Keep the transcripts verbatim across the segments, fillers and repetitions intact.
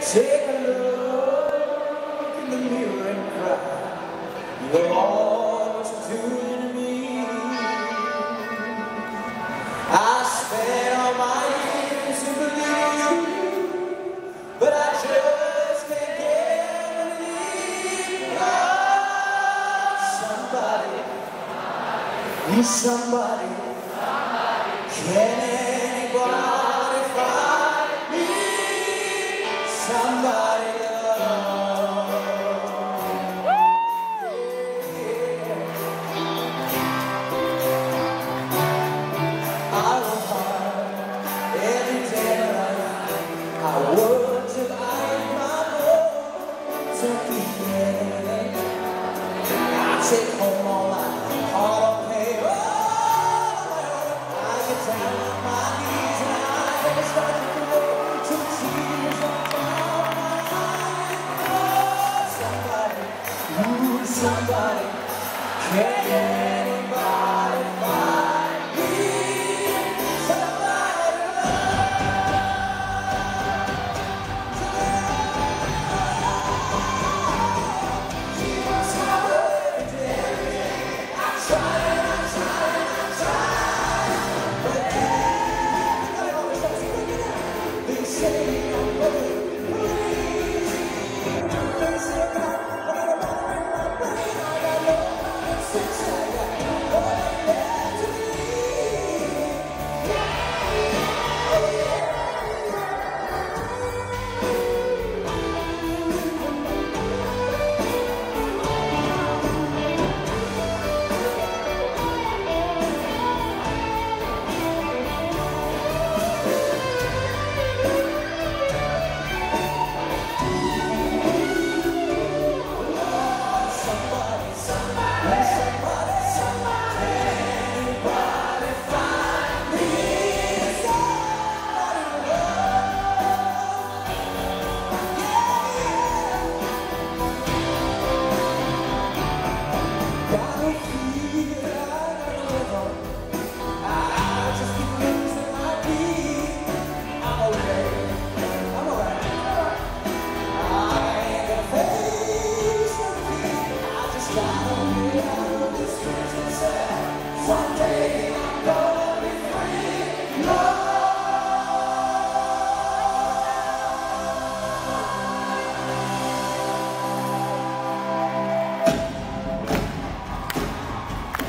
Take a look in the mirror and cry. Lord, what you doing to me? I spent all my years to believe you, but I just can't get believe somebody, need somebody. Can anybody find me somebody? I work till I am my own to be there. I take home all I hard pay. Oh, I get down on my knees and I can start to grow to tears on my eyes. Somebody, ooh, somebody, can anybody find me somebody?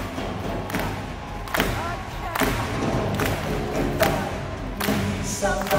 Somebody